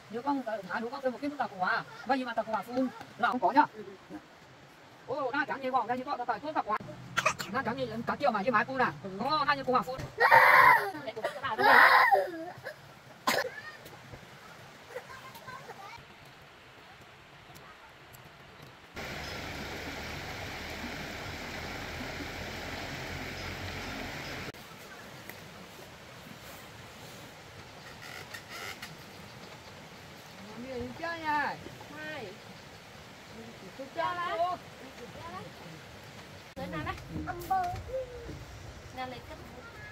Nếu con thả đủ con thêm một kiếm tao quả, bây giờ mà tao quả phun là không có nhá. Ô, na chẳng như bọn, đây như bọn tao tao quả, na chẳng như cá chiều mà như mái phun à, ô, na như quả phun. Chơi nha. Hai. Chơi lá. Tới nào đấy? Âm bơ. Nào lấy cất.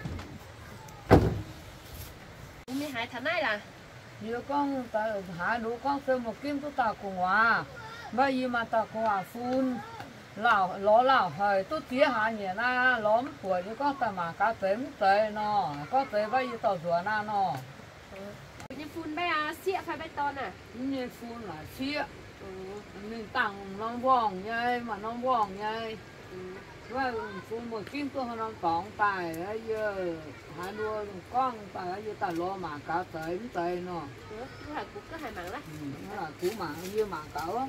Mình hái thằng này là Nếu con thả đủ con thêm một kiếm tao quả hòa, bây giờ mà tao quả phun lão ló lão hơi tôi tía hạ nhỉ na lóm tuổi thì con ta mà cá tém tê nó có tê bây giờ tao rửa na nó như phun bé à, xịa phải bé to à? như phun là xía mình tặng non vòng nhây mà non vòng nhây với phun một kim tôi non cỏng tài bây giờ hai đua con tài bây giờ ta lo mà cá tém tê nó Cái cú cái hai mảng đó nó là cú mạng như mạng cỡ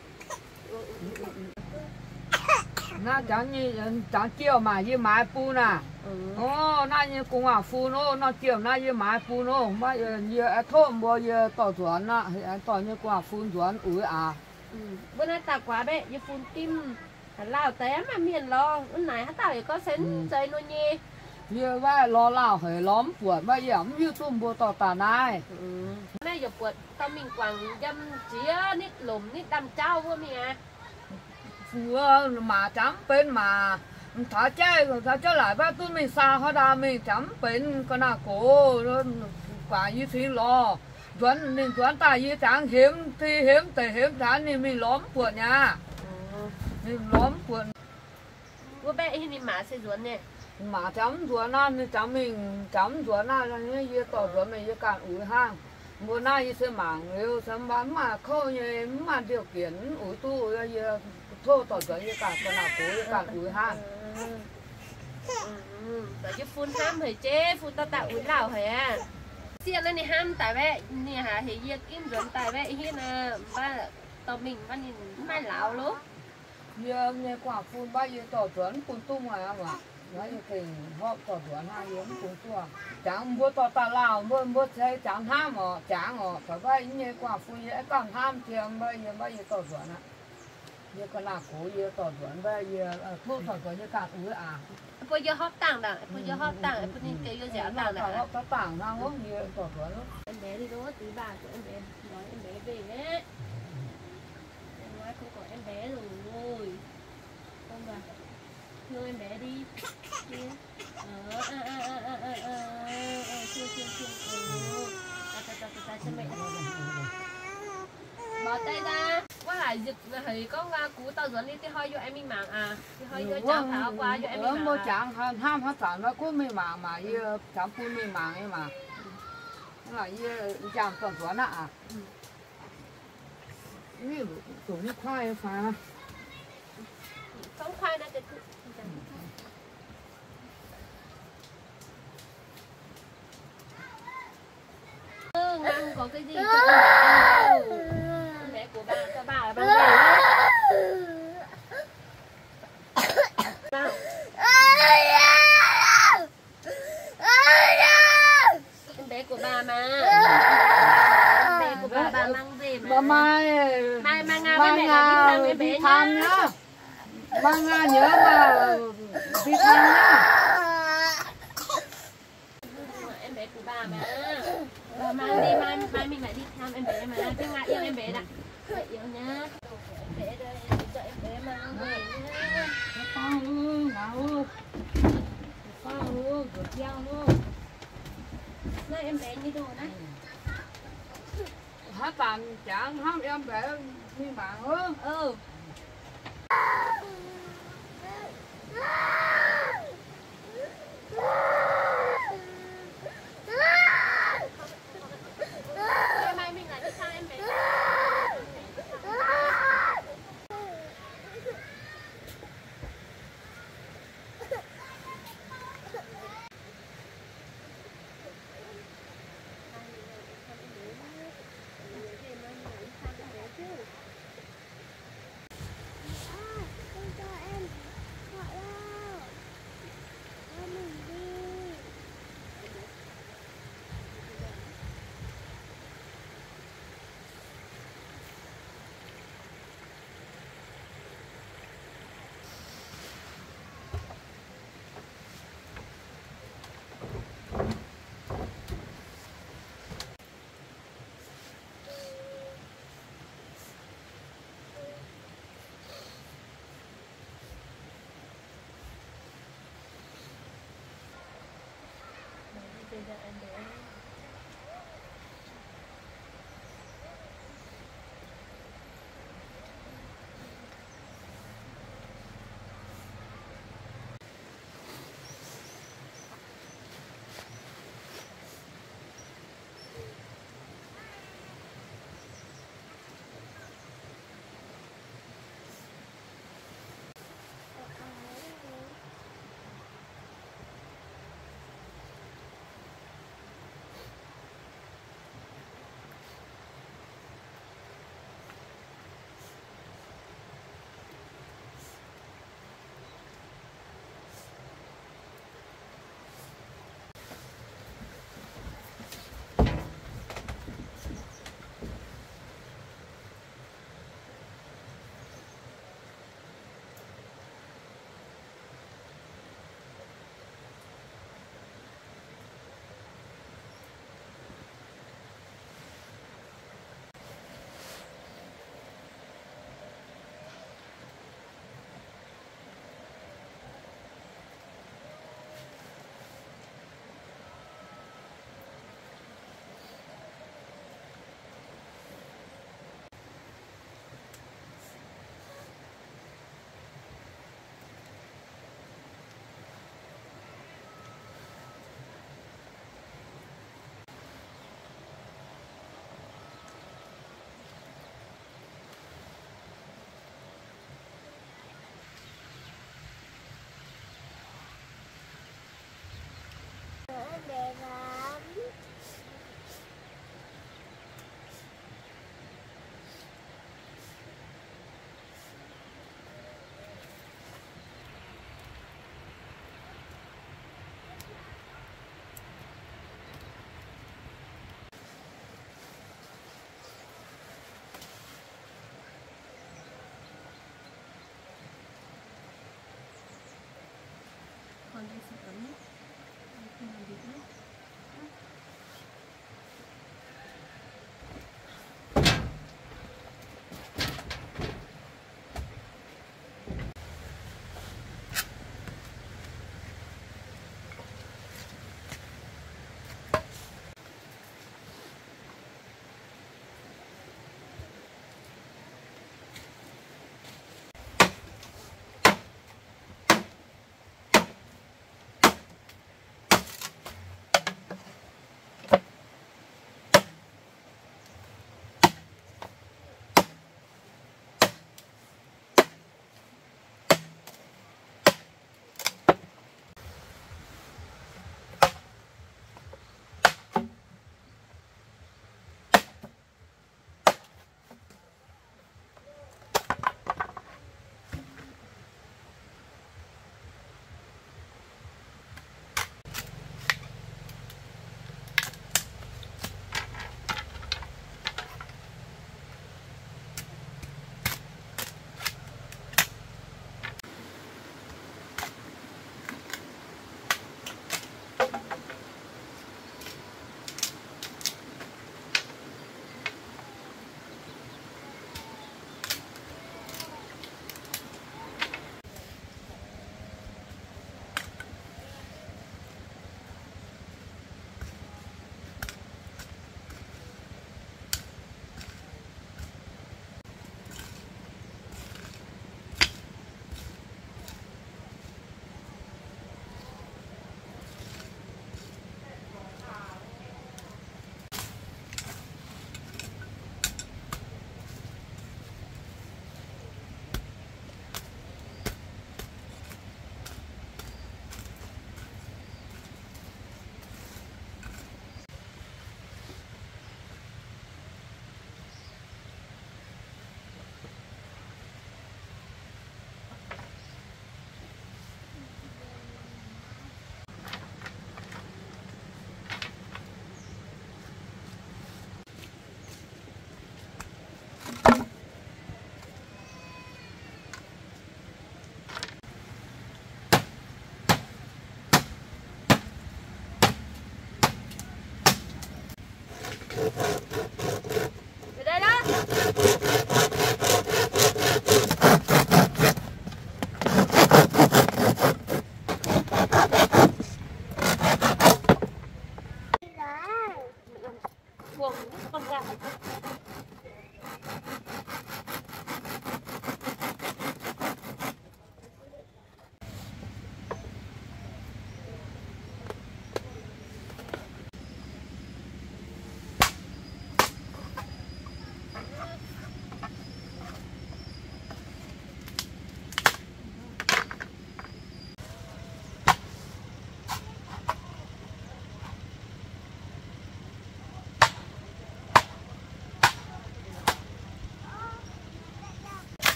na chẳng như chẳng chiều mà như mái pu nè, ô na như cùng à pu nó chiều na như mái pu nó, bây giờ như thôm bao giờ tỏi chuẩn nè, tỏi như cùng à phun chuẩn ủi à. Bữa nay tao quá bé, như phun kim, lao té mà miền lo, bữa nay hắn tao có sến chơi nó nhé. Như vậy lo lao phải lóm buồn bây giờ như tôm bò tỏi tà này. Nay giờ buồn tao mình quảng dâm chía nít lùm nít đâm trao vô mình à. Vừa mà chấm bên mà thả chơi lại ba tôi mình xa hết à mình chấm bên con nào cổ quả như thế lo chuẩn mình chuẩn tài như trắng hiếm thì hiếm tệ hiếm trắng thì mình lóm buồn nha mình lóm buồn bữa bé thì mà sẽ chuẩn nè mà chấm chuẩn á mình chấm chuẩn á như tỏi chuẩn mình như cạn ủi hang bữa nay sẽ mảng nếu sớm bán mà khâu như mà điều kiện ủi tu như thô tỏi chuẩn như cả con nào cố như cạn ủi hang tại chứ phun ham thì chế phun tao tạo ủi lào hề à xiên này ham tại bé nè hả thì giờ kim chuẩn tại bé hiện là ba tao mình ba nhìn mai lão luôn giờ nghe quả phun bao nhiêu tỏi chuẩn phun tung này mà nói như thì họ tỏi chuẩn hai yếm phun tua chẳng mua tỏi tà lào mua thấy chẳng ham mà chẳng mà phải bay nghe quả phun dễ còn ham tiền bây giờ tỏi chuẩn á giờ con nào cố giờ tỏi chuẩn bây giờ thuốc tỏi chuẩn như cả ứ à bây giờ hot tặng đã bây giờ hot tặng bây giờ kêu giờ giảm tặng đã hot tặng ra không như tỏi chuẩn lắm em bé đi đó tí bà của em bé nói em bé về đấy em nói không có em bé rồi không bà thương em bé đi chưa mẹ bỏ tay ra quá lại giật thì có cú tao dẫn đi thì hơi vô em mi mạng à thì hơi vô chẳng thảo qua vô em mi mạng chẳng ham hết sản nó cũng mi mạng mà như chẳng phun mi mạng ấy mà nó là như chẳng tỏi chuẩn à như tủ như khoai phá không khoai đã cái ngang có cái gì con bé của bà cho bà là bằng em bé của bà mà em bé của bà mang về mà mai mang Nga với mẹ là đi thăm em bé nhá mang Nga nhớ mà đi thăm nhá em bé của bà mà mang đi mai mình lại đi thăm em bé mà chứ Nga yêu em bé đã yêu nhá em bé đây cho em bé mang về nhá con ư ngào con treo luôn này em bé như đồ này hát tàn chẳng hát em bé đi mạng ư mai mình lại đi thăm em bé cho em bé. Đẹp lắm. Còn đây sẽ ấm nhé. Không làm việc nữa.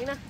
bánh nào.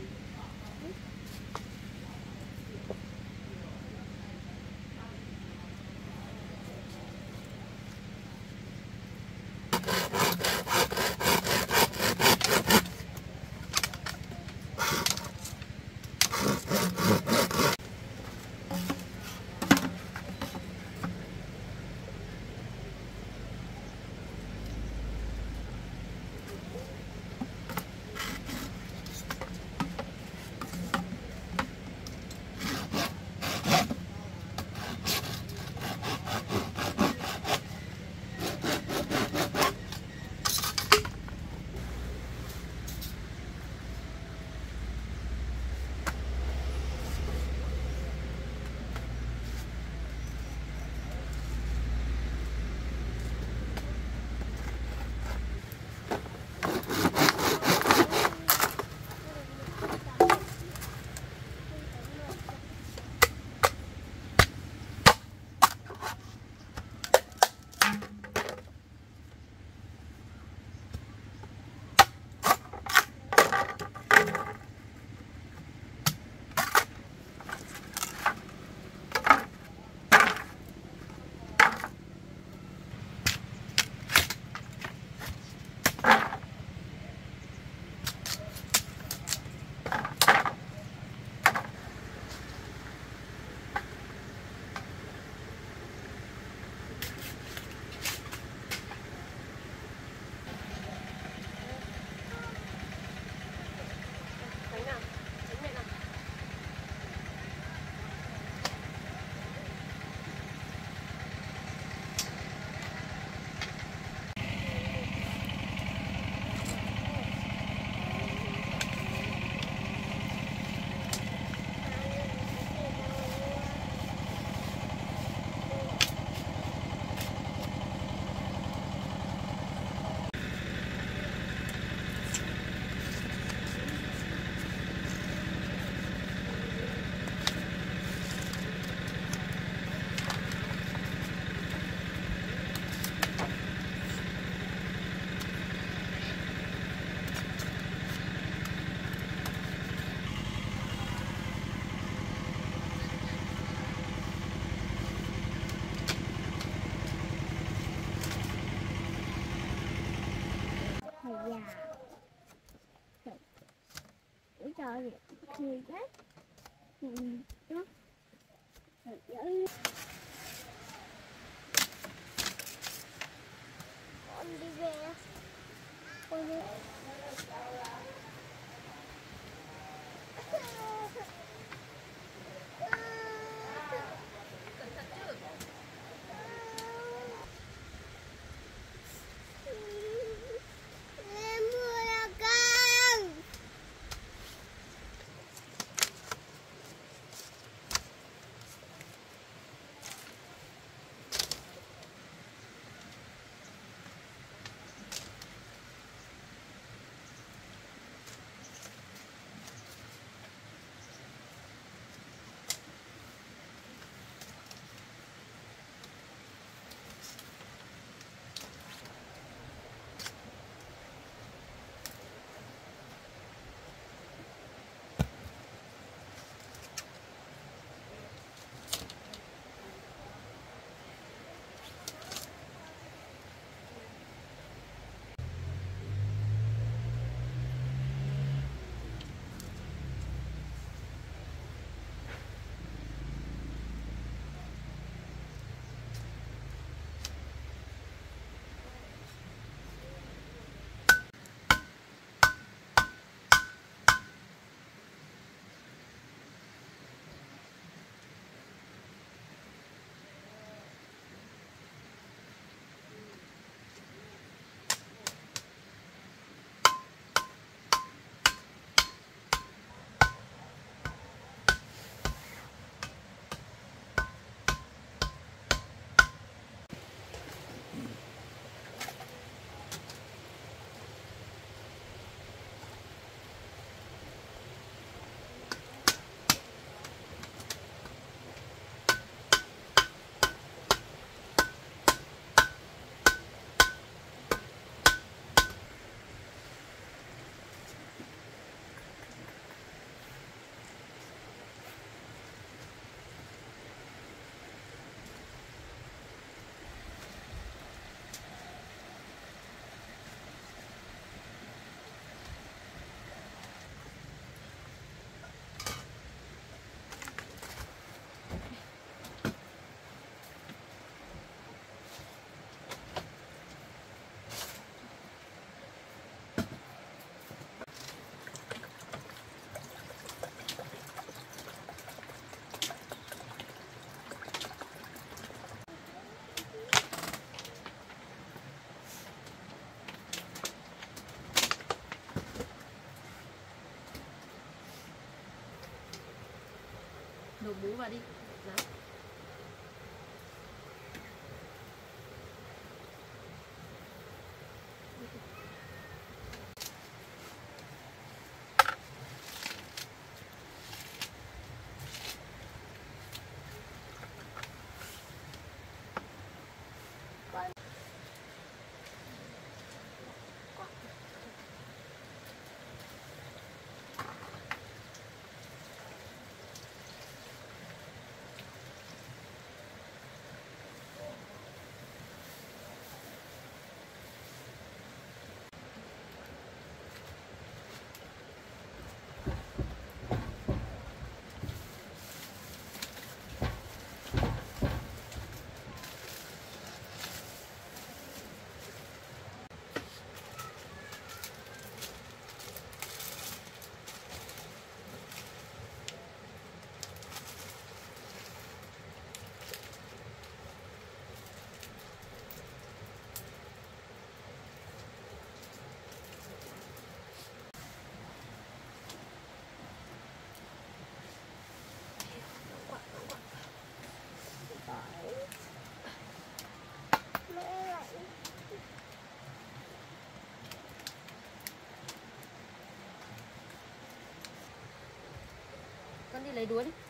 trời thì đấy nó con đi về con đi vào đi. Đó. Con đi lấy đuối đi.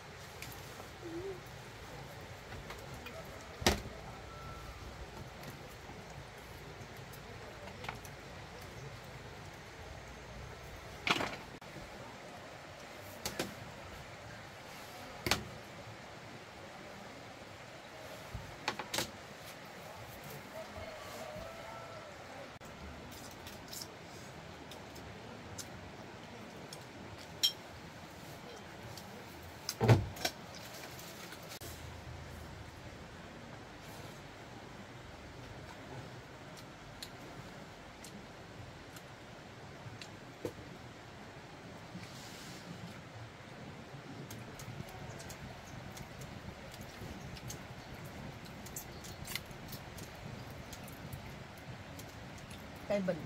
Cây bình.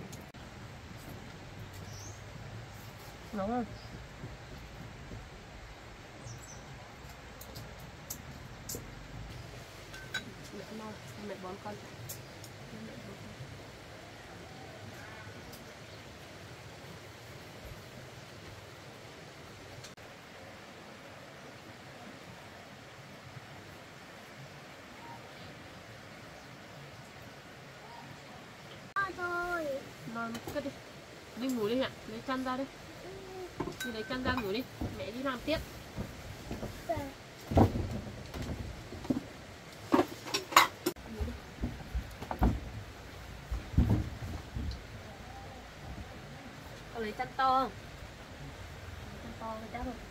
Nóng không? Mẹ mau, mẹ bón con. Thôi. Non cất đi. Đi ngủ đi ạ, lấy chăn ra đi. Đi lấy chăn ra ngủ đi, mẹ đi làm tiếp. Con lấy chăn to không? Chăn to mới đáp không?